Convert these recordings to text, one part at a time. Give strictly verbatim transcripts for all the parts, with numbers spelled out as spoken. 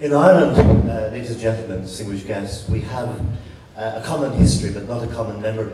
In Ireland, uh, ladies and gentlemen, distinguished guests, we have uh, a common history but not a common memory.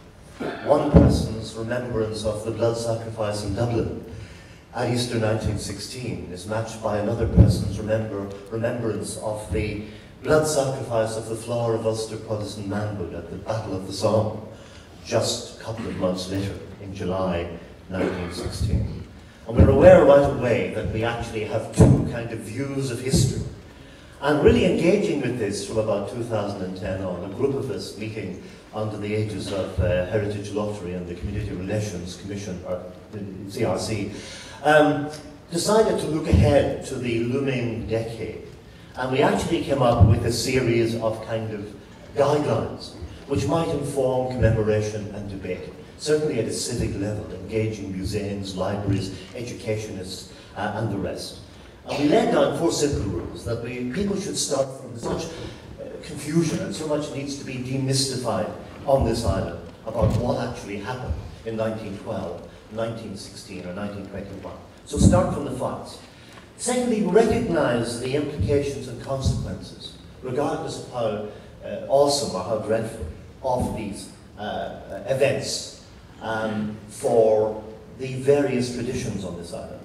One person's remembrance of the blood sacrifice in Dublin at Easter nineteen sixteen is matched by another person's remember, remembrance of the blood sacrifice of the flower of Ulster Protestant manhood at the Battle of the Somme, just a couple of months later, in July nineteen sixteen. And we're aware right away that we actually have two kind of views of history. And really engaging with this from about two thousand ten on, a group of us meeting under the aegis of uh, Heritage Lottery and the Community Relations Commission, or the C R C, um, decided to look ahead to the looming decade. And we actually came up with a series of kind of guidelines which might inform commemoration and debate, certainly at a civic level, engaging museums, libraries, educationists, uh, and the rest. And we laid down four simple rules that we, people should start from so much uh, confusion and so much needs to be demystified on this island about what actually happened in nineteen twelve, nineteen sixteen, or nineteen twenty-one. So start from the facts. Secondly, recognize the implications and consequences, regardless of how uh, awesome or how dreadful, of these uh, events um, for the various traditions on this island.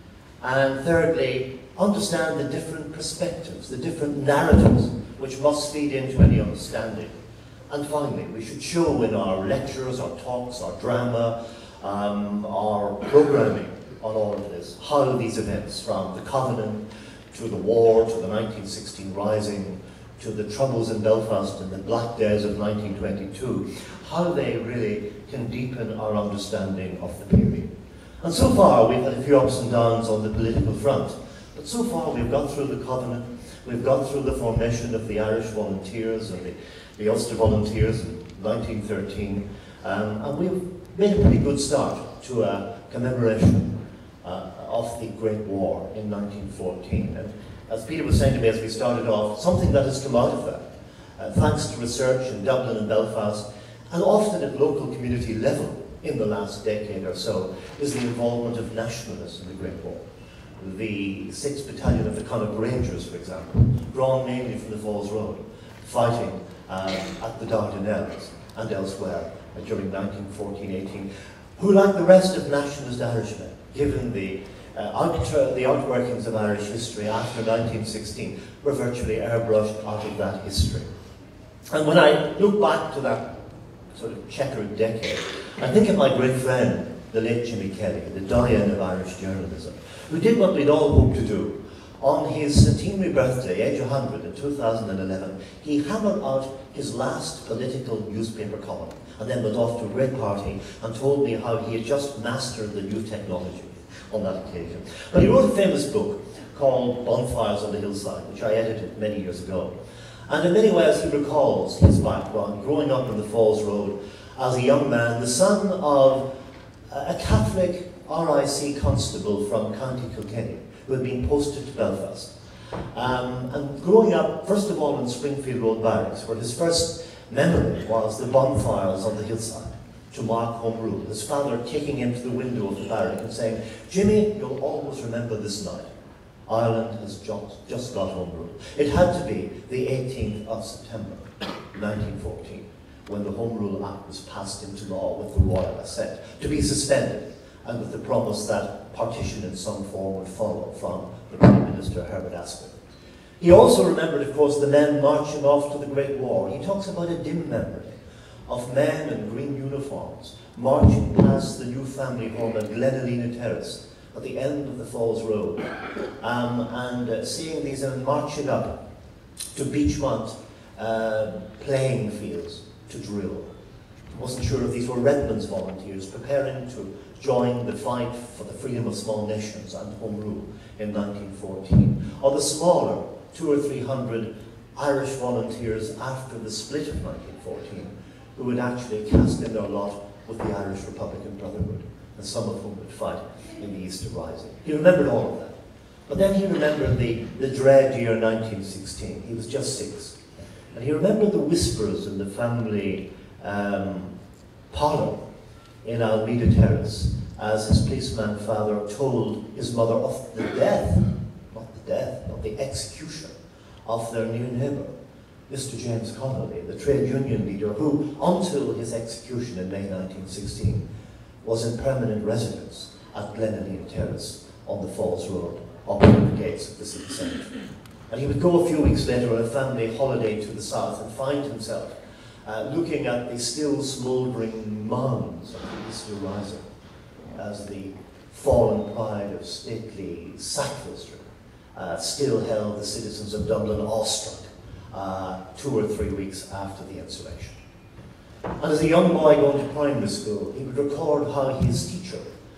And thirdly, understand the different perspectives, the different narratives which must feed into any understanding. And finally, we should show in our lectures, our talks, our drama, um, our programming on all of this, how these events, from the Covenant to the war, to the nineteen sixteen Rising, to the troubles in Belfast and the black days of nineteen twenty-two, how they really can deepen our understanding of the period. And so far, we've had a few ups and downs on the political front, but so far we've got through the Covenant, we've got through the formation of the Irish Volunteers and the, the Ulster Volunteers in nineteen thirteen, um, and we've made a pretty good start to a commemoration uh, of the Great War in nineteen fourteen. And as Peter was saying to me as we started off, something that has come out of that, uh, thanks to research in Dublin and Belfast, and often at local community level, in the last decade or so, is the involvement of nationalists in the Great War. The sixth Battalion of the Connacht Rangers, for example, drawn mainly from the Falls Road, fighting um, at the Dardanelles and elsewhere uh, during nineteen fourteen eighteen, who, like the rest of nationalist Irishmen, given the, uh, out, the outworkings of Irish history after nineteen sixteen, were virtually airbrushed out of that history. And when I look back to that sort of checkered decade, I think of my great friend, the late Jimmy Kelly, the doyen of Irish journalism, who did what we'd all hoped to do. On his centenary birthday, age one hundred, in two thousand eleven, he hammered out his last political newspaper column, and then went off to a great party and told me how he had just mastered the new technology on that occasion. But he wrote a famous book called Bonfires on the Hillside, which I edited many years ago. And in many ways he recalls his background, growing up on the Falls Road as a young man, the son of a Catholic R I C constable from County Kilkenny, who had been posted to Belfast. Um, and growing up, first of all, in Springfield Road Barracks, where his first memory was the bonfires on the hillside to mark Home Rule. His father taking him to the window of the barrack and saying, "Jimmy, you'll always remember this night. Ireland has just, just got Home Rule." It had to be the eighteenth of September, nineteen fourteen, when the Home Rule Act was passed into law with the royal assent, to be suspended, and with the promise that partition in some form would follow from the Prime Minister, Herbert Asquith. He also remembered, of course, the men marching off to the Great War. He talks about a dim memory of men in green uniforms marching past the new family home at Glenalina Terrace, at the end of the Falls Road, um, and uh, seeing these men marching up to Beachmont uh, playing fields to drill. I wasn't sure if these were Redmond's volunteers preparing to join the fight for the freedom of small nations and Home Rule in nineteen fourteen, or the smaller two or three hundred Irish volunteers after the split of nineteen fourteen, who would actually cast in their lot with the Irish Republican Brotherhood, and some of whom would fight in the Easter Rising. He remembered all of that. But then he remembered the, the dread year nineteen sixteen. He was just six. And he remembered the whispers in the family um, parlour in Almeida Terrace as his policeman father told his mother of the death, not the death, not the execution of their new neighbour, Mister James Connolly, the trade union leader who, until his execution in May nineteen sixteen, was in permanent residence at Glenalline Terrace on the Falls Road, opposite the gates of the city centre. And he would go a few weeks later on a family holiday to the south and find himself uh, looking at the still smouldering mounds of the Easter Rising as the fallen pride of stately Sackville uh, still held the citizens of Dublin awestruck uh, two or three weeks after the insurrection. And as a young boy going to primary school, he would record how his teacher,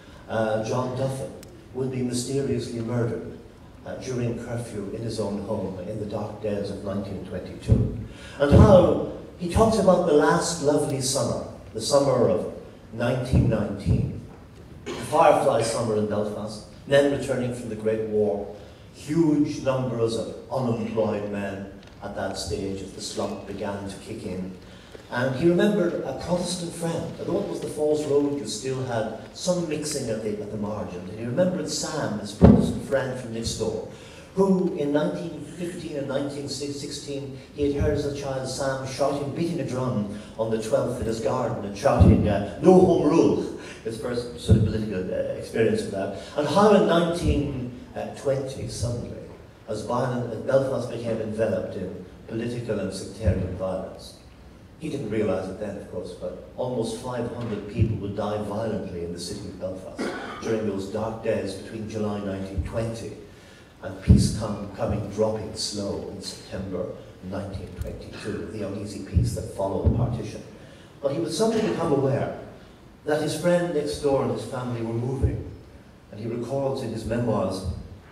uh, John Duffin, would be mysteriously murdered uh, during curfew in his own home in the dark days of nineteen twenty-two. And how he talks about the last lovely summer, the summer of nineteen nineteen, the Firefly summer in Belfast, men returning from the Great War, huge numbers of unemployed men at that stage as the slump began to kick in. And he remembered a Protestant friend. Although it was the Falls Road, you still had some mixing at the, at the margin. And he remembered Sam, his Protestant friend from next door, who in nineteen fifteen and nineteen sixteen, he had heard as a child Sam shouting, beating a drum on the twelfth in his garden and shouting, uh, no home rule, his first sort of political uh, experience of that. And how in nineteen twenty, suddenly, as, violent, as Belfast became enveloped in political and sectarian violence, he didn't realise it then, of course, but almost five hundred people would die violently in the city of Belfast during those dark days between July nineteen twenty and peace come, coming dropping slow in September nineteen twenty-two, the uneasy peace that followed partition. But he would suddenly become aware that his friend next door and his family were moving, and he records in his memoirs,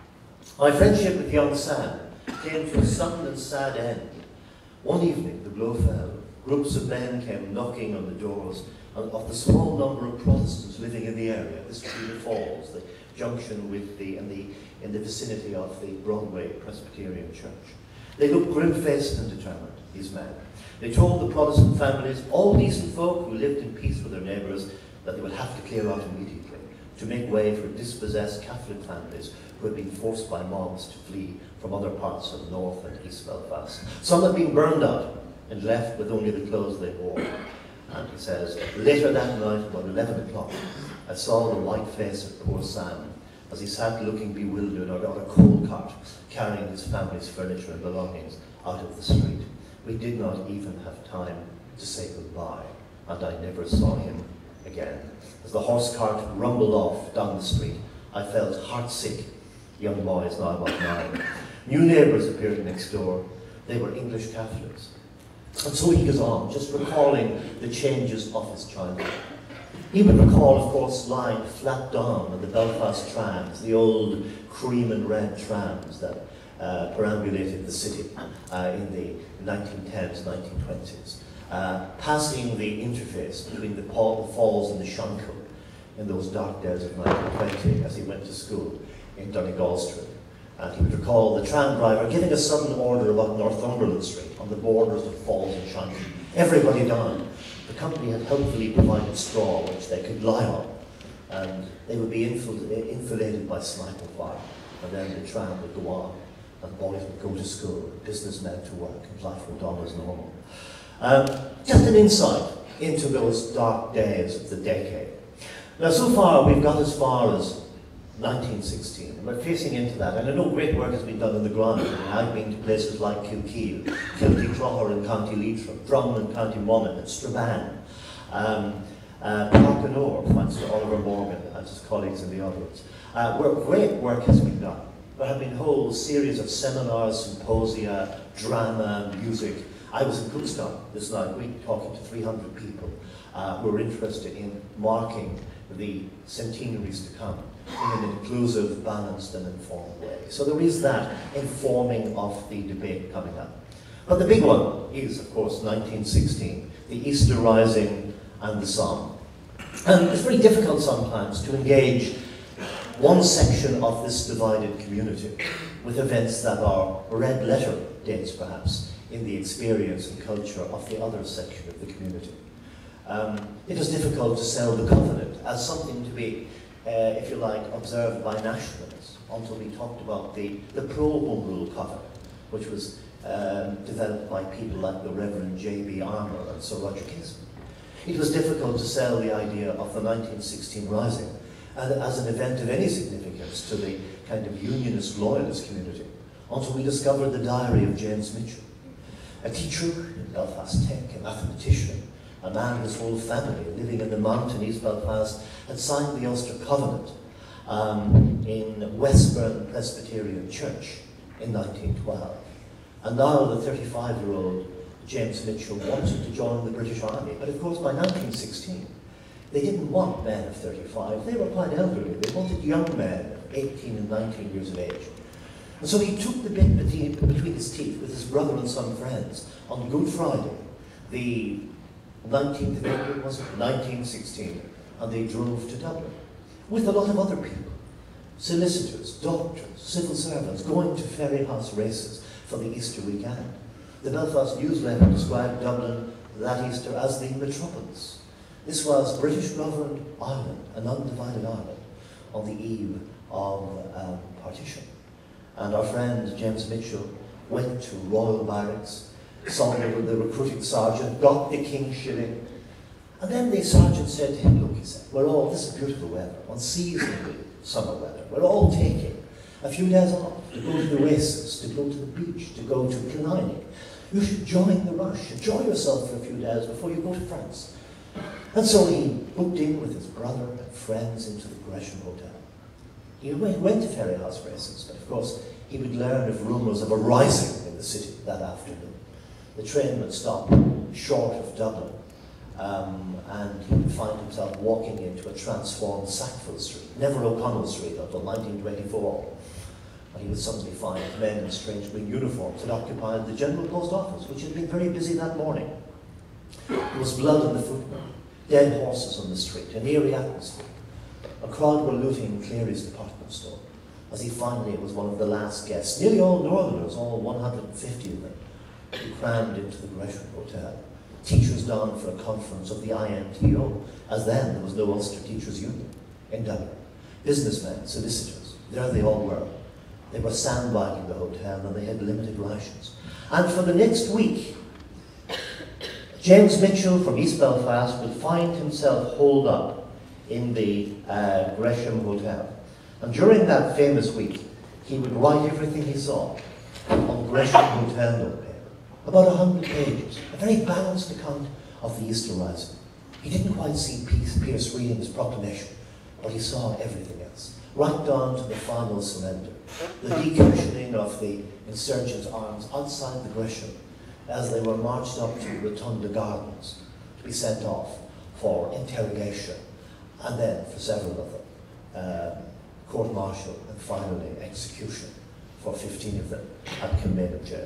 "My friendship with young Sam came to a sudden and sad end. One evening the blow fell. Groups of men came knocking on the doors of the small number of Protestants living in the area. This would be the Falls, the junction with the, in the, in the vicinity of the Broadway Presbyterian Church. They looked grim-faced and determined, these men. They told the Protestant families, all decent folk who lived in peace with their neighbours, that they would have to clear out immediately to make way for dispossessed Catholic families who had been forced by mobs to flee from other parts of North and East Belfast. Some had been burned out and left with only the clothes they wore." And he says, "Later that night, about eleven o'clock, I saw the white face of poor Sam as he sat looking bewildered on a coal cart, carrying his family's furniture and belongings out of the street. We did not even have time to say goodbye, and I never saw him again. As the horse cart rumbled off down the street, I felt heartsick." Young boy is now about nine. New neighbours appeared next door. They were English Catholics. And so he goes on, just recalling the changes of his childhood. He would recall, of course, lying flat down on the Belfast trams, the old cream and red trams that uh, perambulated the city uh, in the nineteen tens, nineteen twenties, uh, passing the interface between the, Paul, the Falls and the Shankill in those dark days of nineteen twenty as he went to school in Donegal Street. And he would recall the tram driver giving a sudden order about Northumberland Street on the borders of Falls and Shankill. Everybody down. The company had helpfully provided straw which they could lie on, and they would be infil infilated by sniper fire. And then the tram would go on, and boys would go to school, businessmen to work, and life went on as normal. Um, just an insight into those dark days of the decade. Now, so far we've got as far as nineteen sixteen. We're facing into that, and I know great work has been done on the ground. I mean, I've been to places like Kilkeel, Kilty Clogher in County Leitrim, Drum in County Monaghan, and Strabane, um, uh, Parkinore, thanks to Oliver Morgan and his colleagues in the others, uh, where great work has been done. There have been a whole series of seminars, symposia, drama, music. I was in Cookstown this night week talking to three hundred people uh, who were interested in marking the centenaries to come in an inclusive, balanced and informed way. So there is that informing of the debate coming up. But the big one is, of course, nineteen sixteen, the Easter Rising and the Somme. And it's very difficult sometimes to engage one section of this divided community with events that are red letter dates, perhaps, in the experience and culture of the other section of the community. Um, it was difficult to sell the Covenant as something to be, uh, if you like, observed by nationalists until we talked about the, the pro-Home Rule Covenant, which was um, developed by people like the Reverend J B Armour and Sir Roger Casement. It was difficult to sell the idea of the nineteen sixteen Rising as an event of any significance to the kind of unionist loyalist community until we discovered the diary of James Mitchell, a teacher in Belfast Tech, a mathematician, a man whose whole family, living in the mountain East Belfast, had signed the Ulster Covenant um, in Westburn Presbyterian Church in nineteen twelve. And now the thirty-five-year-old James Mitchell wanted to join the British Army, but of course by nineteen sixteen, they didn't want men of thirty-five, they were quite elderly. They wanted young men of eighteen and nineteen years of age. And so he took the bit between, between his teeth with his brother and some friends on Good Friday, the nineteenth of April, was it? nineteen sixteen, and they drove to Dublin with a lot of other people, solicitors, doctors, civil servants, going to ferry house races for the Easter weekend. The Belfast newsletter described Dublin that Easter as the metropolis. This was British-governed Ireland, an undivided Ireland, on the eve of um, partition. And our friend James Mitchell went to Royal Barracks, saw the, the recruiting sergeant, got the king's shilling, and then the sergeant said to him, look, he said, we're all, this is beautiful weather, unseasonably summer weather, we're all taking a few days off to go to the races, to go to the beach, to go to Killiney. You should join the rush, enjoy yourself for a few days before you go to France. And so he booked in with his brother and friends into the Gresham Hotel. He went to ferry house races, but of course he would learn of rumours of a rising in the city that afternoon. The train would stop short of Dublin, um, and he would find himself walking into a transformed Sackville Street, never O'Connell Street until nineteen twenty-four. And he would suddenly find men in strange green uniforms had occupied the General Post Office, which had been very busy that morning. There was blood on the footway, dead horses on the street, an eerie atmosphere. A crowd were looting Cleary's department store, as he finally was one of the last guests, nearly all Northerners, all one hundred fifty of them, who crammed into the Gresham Hotel. Teachers down for a conference of the I N T O, as then there was no Ulster Teachers' Union in Dublin. Businessmen, solicitors, there they all were. They were sandbagging the hotel and they had limited rations. And for the next week, James Mitchell from East Belfast would find himself holed up in the uh, Gresham Hotel. And during that famous week, he would write everything he saw on Gresham Hotel notepaper. About a hundred pages, a very balanced account of the Easter Rising. He didn't quite see Pierce reading his proclamation, but he saw everything else, right down to the final surrender, the decommissioning of the insurgents' arms outside the Gresham as they were marched up to Rotunda Gardens to be sent off for interrogation, and then for several of them, uh, court-martial and finally execution for fifteen of them at Kilmainham Jail.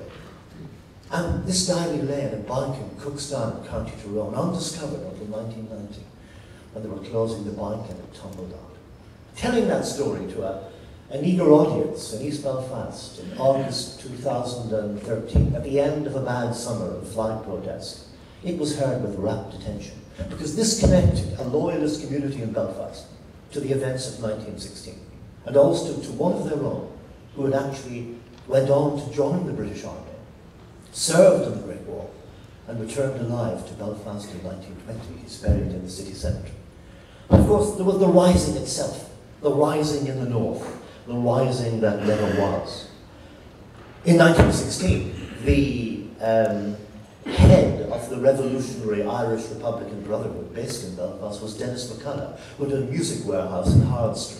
And this diary lay in a bank in Cookstown, County Tyrone, undiscovered until nineteen ninety, when they were closing the bank and it tumbled out. Telling that story to a, an eager audience in East Belfast in August two thousand thirteen, at the end of a bad summer of flag protest, it was heard with rapt attention, because this connected a loyalist community in Belfast to the events of nineteen sixteen, and also to one of their own who had actually went on to join the British Army, served in the Great War, and returned alive to Belfast in nineteen twenty. He's buried in the city cemetery. Of course, there was the rising itself, the rising in the north, the rising that never was. In nineteen sixteen, the um, head of the revolutionary Irish Republican Brotherhood based in Belfast was Dennis McCullough, who had a music warehouse in Howard Street.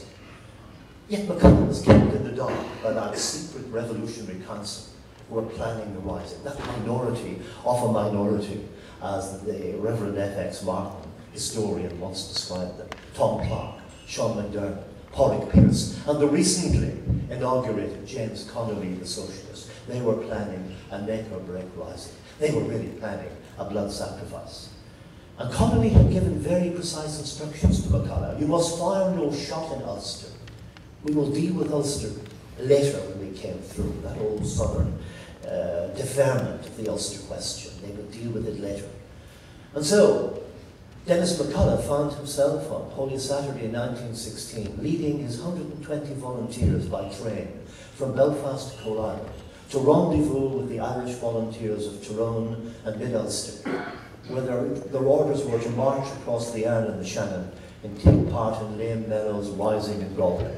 Yet McCullough was kept in the dark by that secret revolutionary council who were planning the rising, that minority of a minority, as the Reverend F X Martin, historian, once described them. Tom Clark, Sean McDermott, Porrick Pierce, and the recently inaugurated James Connolly, the socialist. They were planning a make or break rising. They were really planning a blood sacrifice. And Connolly had given very precise instructions to McCullough. You must fire no shot in Ulster. We will deal with Ulster later when we came through, that old southern uh, deferment of the Ulster question. They would deal with it later. And so, Dennis McCullough found himself on Holy Saturday nineteen sixteen leading his one hundred twenty volunteers by train from Belfast to Coal Island to rendezvous with the Irish volunteers of Tyrone and Mid-Ulster, where their, their orders were to march across the Erne and the Shannon and take part in Lame Mellows, Rising and Galway.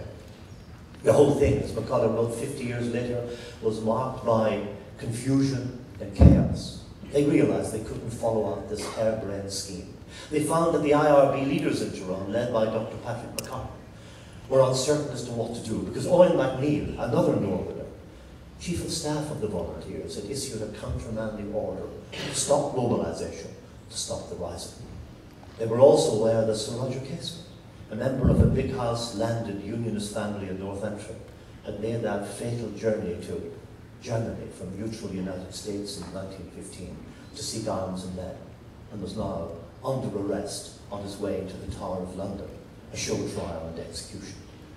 The whole thing, as McCullough wrote fifty years later, was marked by confusion and chaos. They realised they couldn't follow out this harebrained scheme. They found that the I R B leaders in Tyrone, led by Doctor Patrick McCarthy, were uncertain as to what to do, because Owen MacNeill, another Northerner, Chief of Staff of the Volunteers, had issued a countermanding order to stop mobilisation, to stop the rising. They were also aware that Sir Roger Casement, a member of a big house landed unionist family in North Antrim, had made that fatal journey to Germany from neutral United States in nineteen fifteen to seek arms and men, and was now under arrest on his way to the Tower of London, a show trial and execution.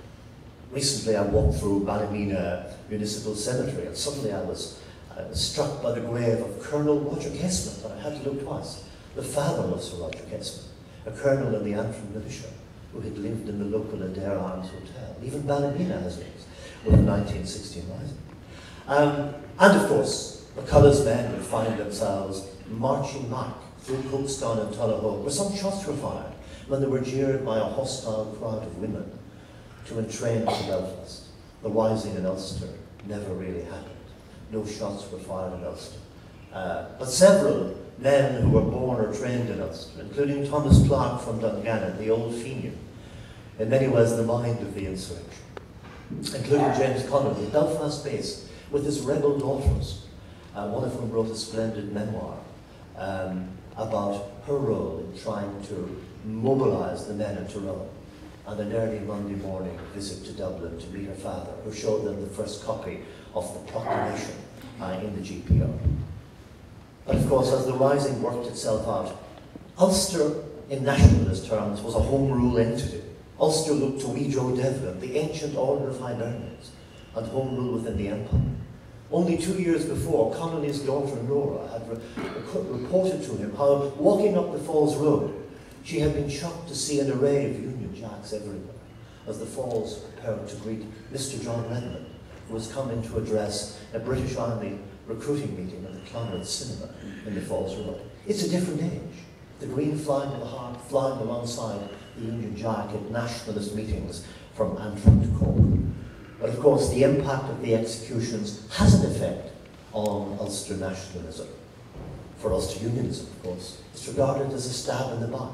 Recently I walked through Ballymena Municipal Cemetery, and suddenly I was uh, struck by the grave of Colonel Roger Casement, and I had to look twice. The father of Sir Roger Casement, a colonel in the Antrim militia, who had lived in the local Adair Arms Hotel. Even Ballymena has names, with the nineteen sixteen rising. Um, and of course, McCullough's men would find themselves marching back through Cookstown and Tullahoe, where some shots were fired when they were jeered by a hostile crowd of women to entrain to Belfast. The rising in Ulster never really happened. No shots were fired in Ulster. Uh, but several men who were born or trained in Ulster, including Thomas Clarke from Dungannon, the old Fenian, in many ways the mind of the insurrection, including James Connolly, Belfast based, with his rebel daughters, uh, one of whom wrote a splendid memoir um, about her role in trying to mobilise the men in Tyrone, and an early Monday morning visit to Dublin to meet her father, who showed them the first copy of the proclamation uh, in the G P O. But of course, as the rising worked itself out, Ulster, in nationalist terms, was a home rule entity. Ulster looked to wee Joe Devlin, the ancient order of Hibernians, and home rule within the empire. Only two years before, Connolly's daughter Nora had re reported to him how, walking up the Falls Road, she had been shocked to see an array of Union Jacks everywhere, as the Falls prepared to greet Mister John Redmond, who was coming to address a British Army recruiting meeting at the Clonard Cinema in the Falls Road. It's a different age. The green flag of the heart flying alongside the Union Jack at nationalist meetings from Antrim to Cork. But of course, the impact of the executions has an effect on Ulster nationalism. For Ulster unionism, of course, it's regarded as a stab in the back.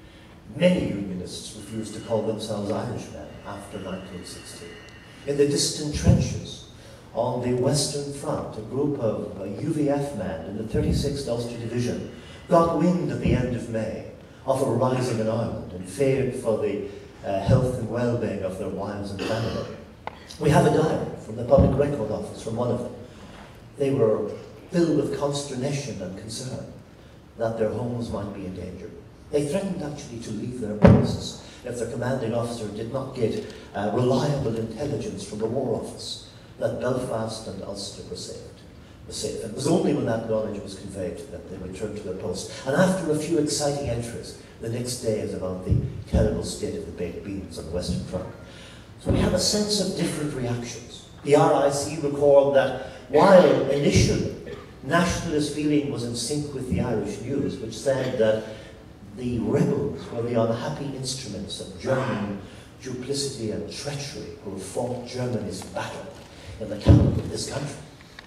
Many unionists refused to call themselves Irishmen after nineteen sixteen. In the distant trenches on the Western Front, a group of uh, U V F men in the thirty-sixth Ulster Division got wind at the end of May of a rising in Ireland and feared for the uh, health and well-being of their wives and family. We have a diary from the Public Record Office from one of them. They were filled with consternation and concern that their homes might be in danger. They threatened actually to leave their posts if their commanding officer did not get uh, reliable intelligence from the War Office that Belfast and Ulster were saved. Was safe. And it was only when that knowledge was conveyed that they returned to their posts. And after a few exciting entries, the next day is about the terrible state of the baked beans on the Western Front. So we have a sense of different reactions. The R I C recalled that while initially nationalist feeling was in sync with the Irish news, which said that the rebels were the unhappy instruments of German duplicity and treachery who fought Germany's battle in the capital of this country.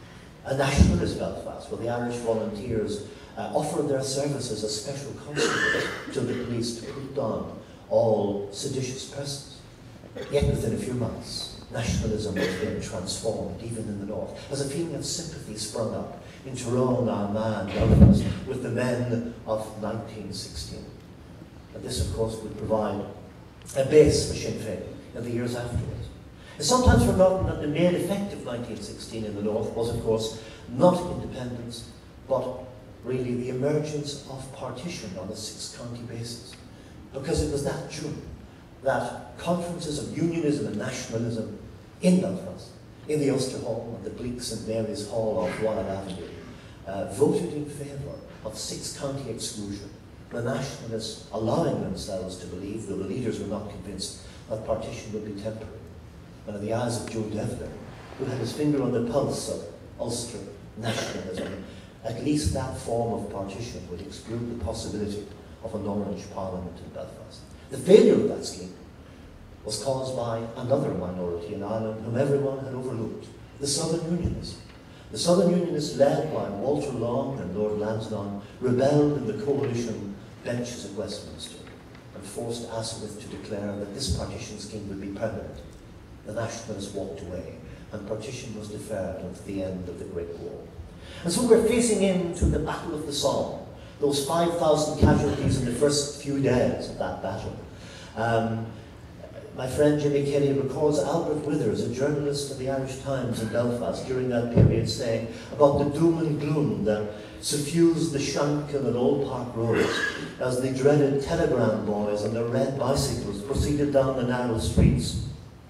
A nationalist Belfast, where the Irish volunteers uh, offered their services as special constables to the police to put down all seditious persons. Yet within a few months, nationalism was being transformed, even in the north, as a feeling of sympathy sprung up in Tyrone, Armagh, Belfast, with the men of nineteen sixteen. And this, of course, would provide a base for Sinn Féin in the years afterwards. It's sometimes forgotten that the main effect of nineteen sixteen in the north was, of course, not independence, but really the emergence of partition on a six-county basis. Because it was that June that conferences of unionism and nationalism in Belfast, in the Ulster Hall and the bleak Saint Mary's Hall off Royal Avenue, uh, voted in favour of six-county exclusion, the nationalists allowing themselves to believe, though the leaders were not convinced, that partition would be temporary. And in the eyes of Joe Devlin, who had his finger on the pulse of Ulster nationalism, at least that form of partition would exclude the possibility of an Orange Parliament in Belfast. The failure of that scheme was caused by another minority in Ireland whom everyone had overlooked, the Southern Unionists. The Southern Unionists, led by Walter Long and Lord Lansdowne, rebelled in the coalition benches at Westminster and forced Asquith to declare that this partition scheme would be permanent. The Nationalists walked away, and partition was deferred until the end of the Great War. And so we're facing into the Battle of the Somme, those five thousand casualties in the first few days of that battle. Um, my friend Jimmy Kelly recalls Albert Withers, a journalist of the Irish Times in Belfast during that period, saying about the doom and gloom that suffused the Shankill and Old Park roads as the dreaded telegram boys on their red bicycles proceeded down the narrow streets,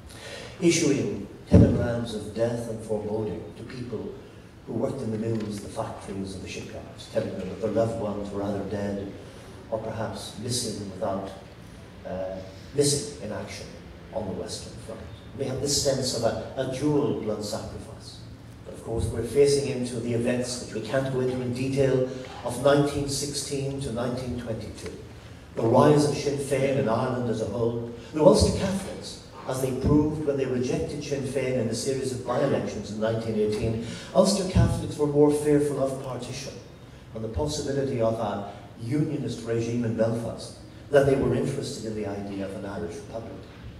issuing telegrams of death and foreboding to people who worked in the mills, the factories, and the shipyards, telling them that their loved ones were either dead or perhaps missing without uh, missing in action on the Western Front. We have this sense of a, a dual blood sacrifice. But of course, we're facing into the events which we can't go into in detail of nineteen sixteen to nineteen twenty-two. The rise of Sinn Féin in Ireland as a whole, the Ulster Catholics, as they proved when they rejected Sinn Féin in a series of by-elections in nineteen eighteen, Ulster Catholics were more fearful of partition and the possibility of a unionist regime in Belfast than they were interested in the idea of an Irish Republic.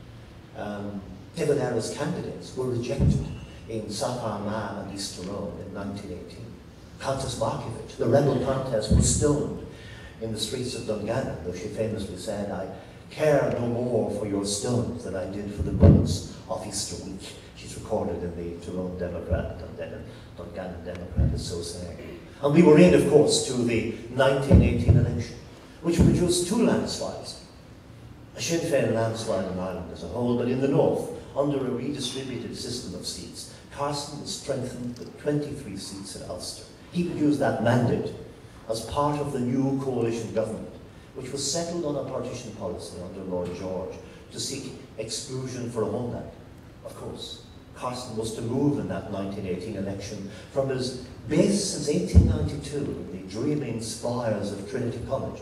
Um, De Valera's candidates were rejected in South Armagh and East Tyrone in nineteen eighteen. Countess Markievicz, the rebel countess, was stoned in the streets of Dungannon, though she famously said, "I care no more for your stones than I did for the bullets of Easter week." She's recorded in the Tyrone Democrat, Dungannon, Dungannon Democrat is so saying. And we were in, of course, to the nineteen eighteen election, which produced two landslides. A Sinn Féin landslide in Ireland as a whole, but in the north, under a redistributed system of seats, Carson was strengthened with twenty-three seats in Ulster. He would use that mandate as part of the new coalition government, which was settled on a partition policy under Lord George to seek exclusion for a homeland. Of course, Carson was to move in that nineteen eighteen election from his base since eighteen ninety-two in the dreaming spires of Trinity College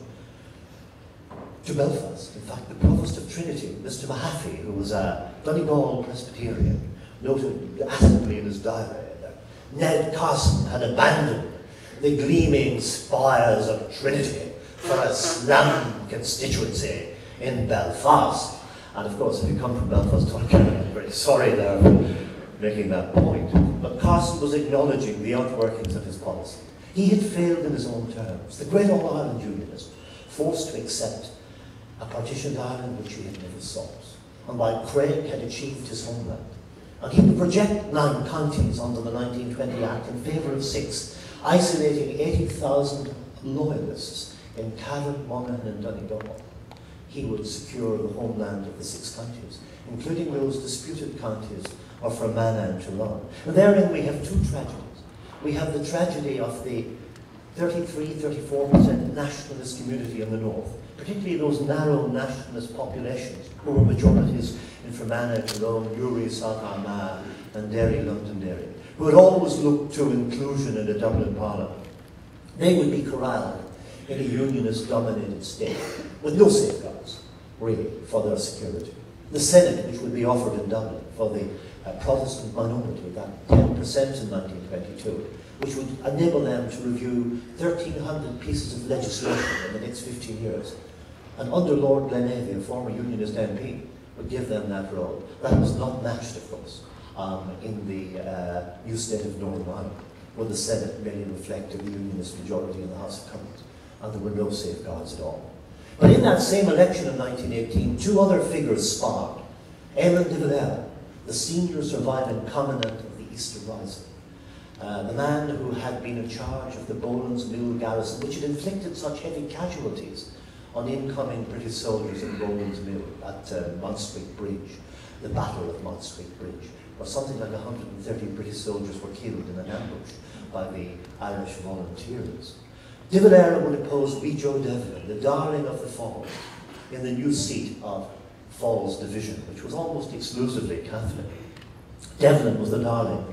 to Belfast. In fact, the Provost of Trinity, Mister Mahaffey, who was a Donegal Presbyterian, noted acidly in his diary that Ned Carson had abandoned the gleaming spires of Trinity for a slum constituency in Belfast. And of course, if you come from Belfast, I'm very sorry there for making that point. But Carson was acknowledging the outworkings of his policy. He had failed in his own terms. The great All-Ireland Unionist, forced to accept a partitioned Ireland which he had never sought. And while Craig had achieved his homeland, and he would project nine counties under the nineteen twenty Act in favour of six, isolating eighty thousand loyalists in Cavan, Monaghan and Donegal. He would secure the homeland of the six counties, including those disputed counties of Fermanagh and Tyrone. And therein we have two tragedies. We have the tragedy of the thirty-three, thirty-four percent nationalist community in the north, particularly those narrow nationalist populations who were majorities in Fermanagh, Tyrone, Uri, South Armagh and Derry, Londonderry, who had always looked to inclusion in a Dublin Parliament. They would be corralled in a unionist-dominated state with no safeguards, really, for their security. The Senate, which would be offered in Dublin for the uh, Protestant minority, that ten percent in nineteen twenty-two, which would enable them to review thirteen hundred pieces of legislation in the next fifteen years. And under Lord Glenavy, a former unionist M P, would give them that role. That was not matched, of course, um, in the uh, new state of Northern Ireland, where the Senate merely reflected the unionist majority in the House of Commons, and there were no safeguards at all. But in that same election in nineteen eighteen, two other figures sparred. Eamon de Valera, the senior surviving commandant of the Easter Rising, uh, the man who had been in charge of the Boland's Mill garrison, which had inflicted such heavy casualties on incoming British soldiers in Boland's Mill at uh, Mount Street Bridge, the Battle of Mount Street Bridge, where something like one hundred thirty British soldiers were killed in an ambush by the Irish volunteers. De Valera would oppose Wee Joe Devlin, the darling of the Falls, in the new seat of Falls Division, which was almost exclusively Catholic. Devlin was the darling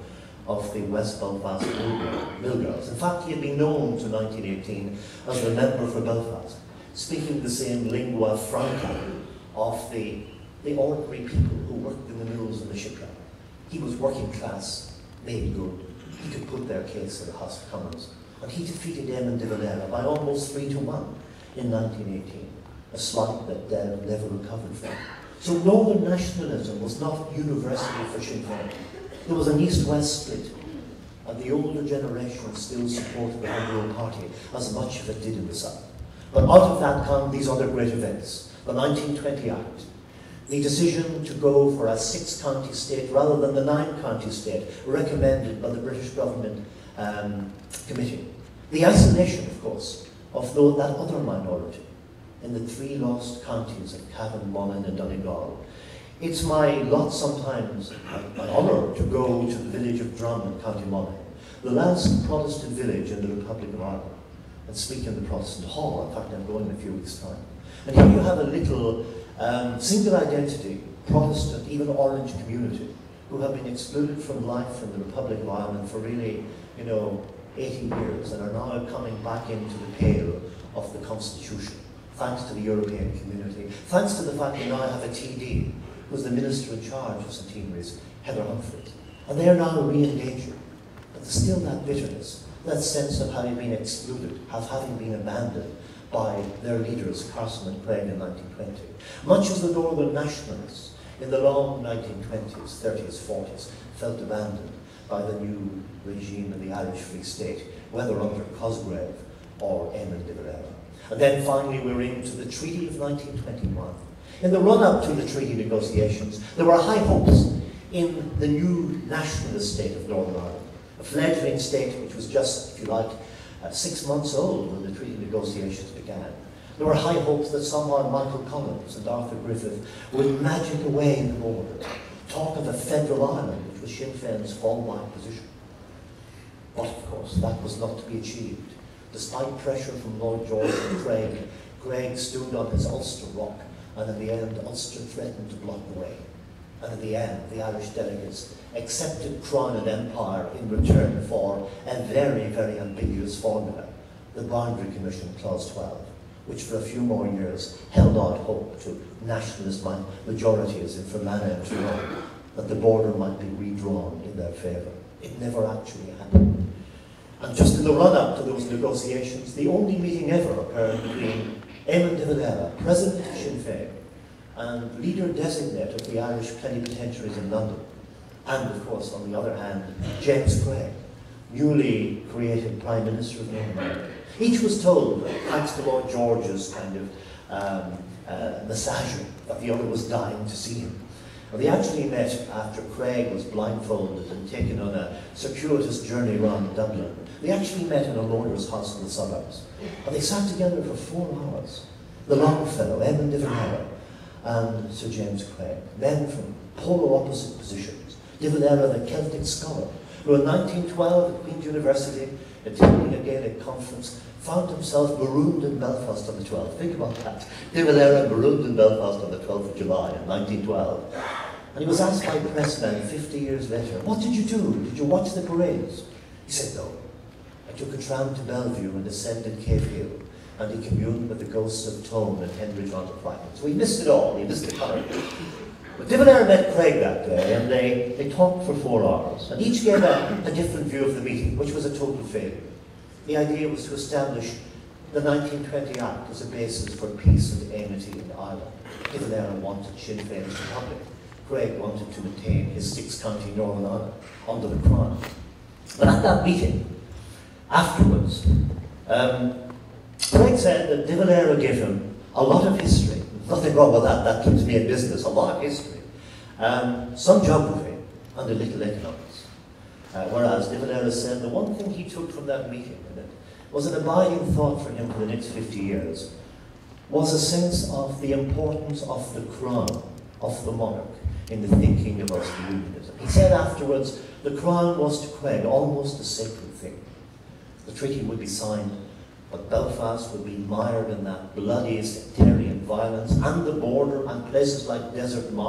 of the West Belfast Mill Girls. In fact, he had been known to nineteen eighteen as the member for Belfast, speaking the same lingua franca of the, the ordinary people who worked in the mills and the shipyard. He was working class, made good. He could put their case in the House of Commons. And he defeated Eamon de Valera by almost three to one in nineteen eighteen, a slight that Dev never recovered from. So Northern nationalism was not universally for Sinn Féin. There was an east-west split, and the older generation still supported the Liberal Party as much as it did in the South. But out of that come these other great events. The nineteen twenty Act, the decision to go for a six-county state rather than the nine-county state recommended by the British government um, committee. The isolation, of course, of the, that other minority in the three lost counties of Cavan, Monaghan and Donegal. It's my lot sometimes, my honour, to go to the village of Drum in County Monaghan, the last Protestant village in the Republic of Ireland, and speak in the Protestant Hall. In fact, I'm going in a few weeks' time. And here you have a little um, single identity, Protestant, even Orange community, who have been excluded from life in the Republic of Ireland for really, you know, eighty years, and are now coming back into the pale of the Constitution, thanks to the European community, thanks to the fact we now have a T D, who's the minister in charge of Centenaries, Heather Humphreys. And they are now re-engaging. But there's still that bitterness, that sense of having been excluded, of having been abandoned by their leaders, Carson and Craig in nineteen twenty. Much as the Northern nationalists in the long nineteen twenties, thirties, forties felt abandoned by the new regime in the Irish Free State, whether under Cosgrave or Eamon de Valera. And then finally we're into the Treaty of nineteen twenty-one. In the run-up to the treaty negotiations, there were high hopes in the new nationalist state of Northern Ireland, a fledgling state which was just, if you like, uh, six months old when the treaty negotiations began. There were high hopes that somehow Michael Collins and Arthur Griffith would magic away the border, talk of a federal Ireland, which was Sinn Féin's fallback position. But of course, that was not to be achieved. Despite pressure from Lord George and Craig, Craig stood on his Ulster rock, and in the end, Ulster threatened to block the way. And in the end, the Irish delegates accepted crown and empire in return for a very, very ambiguous formula, the Boundary Commission Clause twelve, which for a few more years held out hope to nationalist majorities in Fermanagh and Tyrone that the border might be redrawn in their favour. It never actually happened. And just in the run-up to those negotiations, the only meeting ever occurred between Eamon de Valera, President of Sinn Féin, and leader-designate of the Irish plenipotentiaries in London, and of course, on the other hand, James Craig, newly created Prime Minister of Northern Ireland. Each was told, thanks to Lord George's kind of um, uh, massaging, that the other was dying to see him. Well, they actually met after Craig was blindfolded and taken on a circuitous journey around Dublin. They actually met in a lawyer's house in the suburbs. And they sat together for four hours. The Longfellow, Eamon de Valera, and Sir James Craig, men from polar opposite positions. De Valera, the Celtic scholar, who in nineteen twelve at Queen's University, attending a Gaelic conference, found himself marooned in Belfast on the twelfth. Think about that. De Valera marooned in Belfast on the twelfth of July in nineteen twelve. And he was asked by pressmen fifty years later, what did you do? Did you watch the parades? He said, no. I took a tram to Bellevue and descended Cave Hill, and he communed with the ghosts of Tone and Henry John de Franklin. So he missed it all, he missed the colour. But De Valera met Craig that day, and they, they talked for four hours, and each gave a, a different view of the meeting, which was a total failure. The idea was to establish the nineteen twenty Act as a basis for peace and amity in Ireland. De Valera wanted Sinn Féin's republic. Craig wanted to maintain his six-county Northern Ireland under the Crown. But at that meeting, afterwards, um, Craig said that De Valera gave him a lot of history. Nothing wrong with that, that keeps me in business, a lot of history. Um, some geography and a little economics. Uh, whereas De Valera said the one thing he took from that meeting, and it was an abiding thought for him for the next fifty years, was a sense of the importance of the crown, of the monarch, in the thinking of Ulster unionism. He said afterwards, the crown was to Craig almost a sacred thing. The treaty would be signed, but Belfast would be mired in that bloody sectarian violence, and the border and places like Desert Martin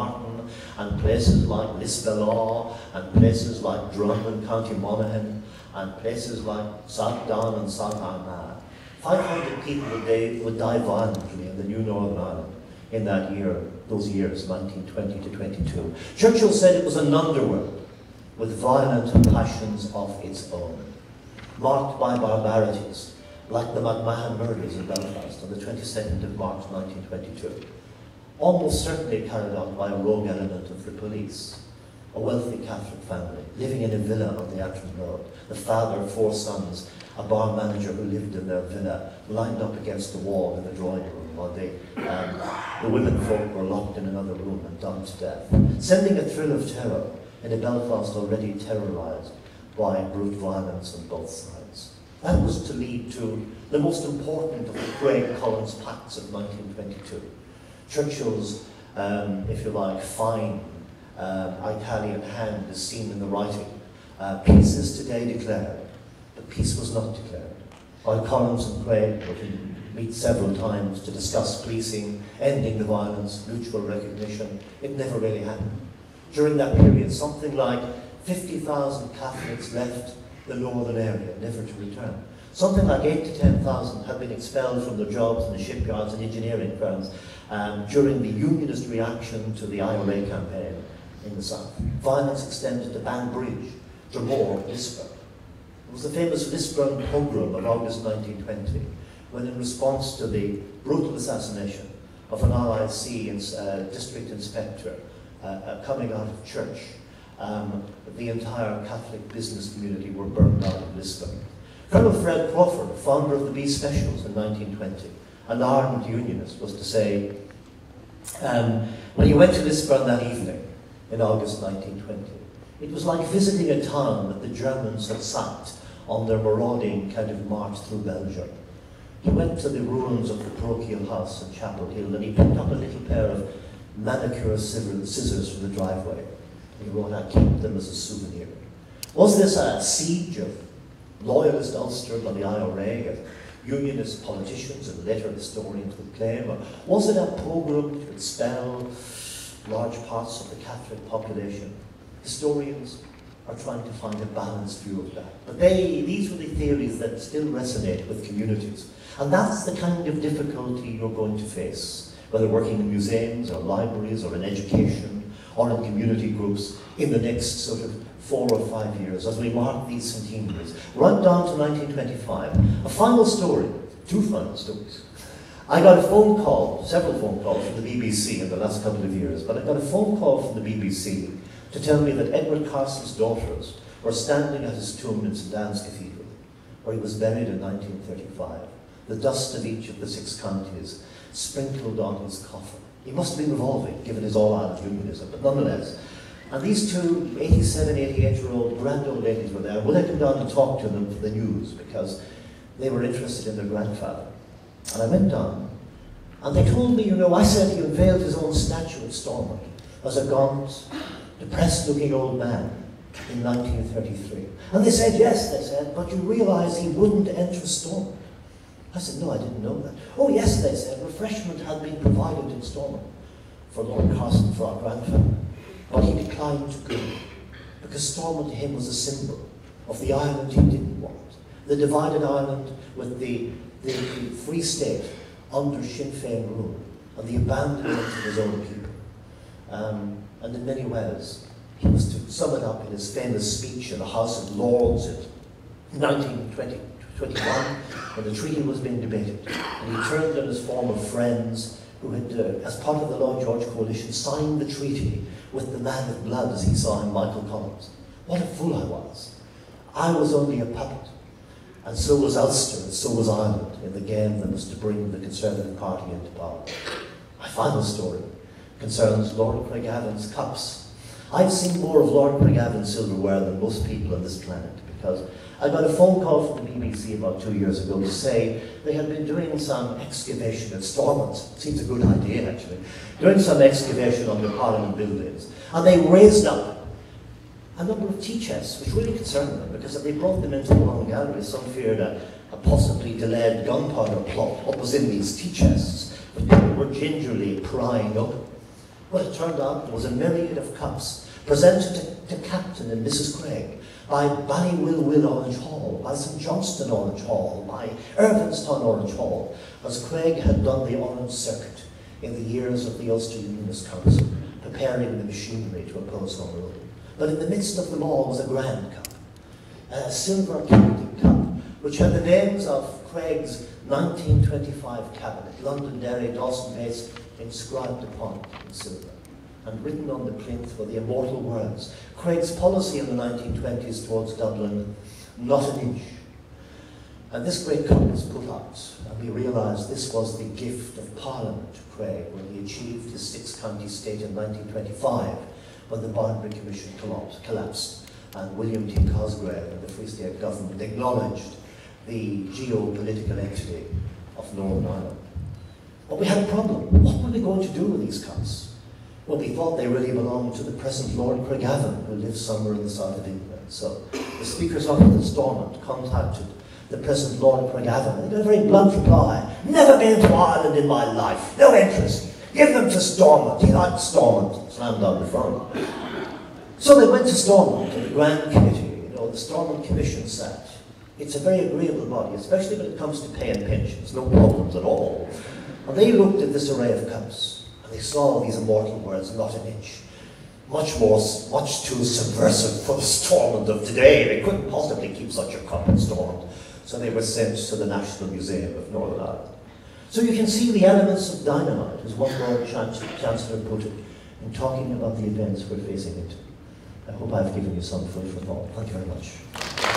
Carn, and places like Lisbelaw, and places like Drum in County Monaghan, and places like South Down and South Armagh. five hundred people a day would die violently in the new Northern Ireland in that year, those years, nineteen twenty to twenty-two. Churchill said it was an underworld with violent passions of its own, marked by barbarities, like the McMahon murders in Belfast on the twenty-second of March nineteen twenty-two, almost certainly carried out by a rogue element of the police. A wealthy Catholic family living in a villa on the Antrim Road, the father, four sons, a bar manager who lived in their villa, lined up against the wall in the drawing room while they, um, the women folk were locked in another room and done to death, sending a thrill of terror in a Belfast already terrorised by brute violence on both sides. That was to lead to the most important of the Craig Collins Pacts of nineteen twenty-two. Churchill's, um, if you like, fine um, Italian hand is seen in the writing. Uh, peace is today declared, but peace was not declared. While Collins and Craig were to meet several times to discuss policing, ending the violence, mutual recognition, it never really happened. During that period, something like fifty thousand Catholics left the northern area, never to return. Something like eight to ten thousand had been expelled from their jobs in the shipyards and engineering firms um, during the unionist reaction to the I R A campaign in the south. Violence extended to Banbridge, Dromore, Lisburn. It was the famous Lisburn pogrom of August nineteen twenty, when in response to the brutal assassination of an R I C uh, district inspector uh, uh, coming out of church, um, the entire Catholic business community were burned out of Lisburn. Colonel Fred Crawford, founder of the B Specials in nineteen twenty, an ardent unionist, was to say, um, when he went to Lisburn that evening in August nineteen twenty, it was like visiting a town that the Germans had sacked on their marauding kind of march through Belgium. He went to the ruins of the parochial house in Chapel Hill and he picked up a little pair of manicure scissors from the driveway. He wrote, "I keep them as a souvenir." Was this a siege of loyalist Ulster by the I R A, of unionist politicians and later historians would claim, or was it a pogrom to expel large parts of the Catholic population? Historians are trying to find a balanced view of that. But they, these were the theories that still resonate with communities. And that's the kind of difficulty you're going to face, whether working in museums or libraries or in education or in community groups in the next sort of four or five years as we mark these centenaries, right down to nineteen twenty-five. A final story, two final stories. I got a phone call, several phone calls from the B B C in the last couple of years, but I got a phone call from the B B C to tell me that Edward Carson's daughters were standing at his tomb in Saint Anne's Cathedral, where he was buried in nineteen thirty-five. The dust of each of the six counties sprinkled on his coffin. He must have been revolving, given his all-Ireland unionism, but nonetheless. And these two eighty-seven, eighty-eight-year-old grand old ladies were there. Well, I came down to talk to them for the news because they were interested in their grandfather. And I went down, and they told me, you know, I said he unveiled his own statue at Stormont as a gaunt, depressed-looking old man in nineteen thirty-three. And they said, yes, they said, but you realise he wouldn't enter Stormont. I said, no, I didn't know that. Oh, yes, they said, refreshment had been provided in Stormont for Lord Carson, for our grandfather. But he declined to go, because Stormont to him was a symbol of the Ireland he didn't want. The divided Ireland with the, the, the Free State under Sinn Féin rule, and the abandonment of his own people. Um, and in many ways, he was to sum it up in his famous speech in the House of Lords in nineteen twenty-one, when the treaty was being debated. And he turned on his former friends who had, uh, as part of the Lloyd George coalition, signed the treaty with the man of blood, as he saw him, Michael Collins. What a fool I was. I was only a puppet. And so was Ulster, and so was Ireland, in the game that was to bring the Conservative Party into power. My final story concerns Lord Craigavon's cups. I've seen more of Lord Craigavon's silverware than most people on this planet, because I got a phone call from the B B C about two years ago to say they had been doing some excavation at Stormont. Seems a good idea, actually. Doing some excavation on the Parliament buildings. And they raised up a number of tea chests, which really concerned them, because if they brought them into the Royal Gallery, some feared a, a possibly delayed gunpowder plot. What was in these tea chests, but people were gingerly prying open. Well, it turned out there was a myriad of cups presented to, to Captain and Missus Craig by Ballywilwill Orange Hall, by St Johnston Orange Hall, by Irvinstown Orange Hall, as Craig had done the Orange Circuit in the years of the Ulster Unionist Council, preparing the machinery to oppose Home Rule. But in the midst of them all was a grand cup, a silver Kennedy cup, which had the names of Craig's nineteen twenty-five cabinet, Londonderry, Dawson Pace, inscribed upon it in silver. And written on the plinth were the immortal words, Craig's policy in the nineteen twenties towards Dublin, not an inch. And this great cup was put out, and we realised this was the gift of Parliament to Craig when he achieved his six-county state in nineteen twenty-five, when the Barnbury Commission collapsed, and William T. Cosgrave and the Free State government acknowledged the geopolitical entity of Northern Ireland. But we had a problem. What were we going to do with these cups? Well, we thought they really belonged to the present Lord Craigavon, who lives somewhere in the south of England. So the Speaker's Office of Stormont contacted the present Lord Craigavon, and he got a very blunt reply. Never been to Ireland in my life. No interest. Give them to Stormont. He liked Stormont. Slammed down the front. So they went to Stormont, to the Grand Committee. You know, the Stormont Commission sat. It's a very agreeable body, especially when it comes to pay and pensions. No problems at all. And they looked at this array of cups, and they saw these immortal words, not an inch. Much more, much too subversive for the Stormont of today. They couldn't possibly keep such a cup in Stormont. So they were sent to the National Museum of Northern Ireland. So you can see the elements of dynamite, as one Lord Chancellor put it, in talking about the events we're facing into. I hope I've given you some food for thought. Thank you very much.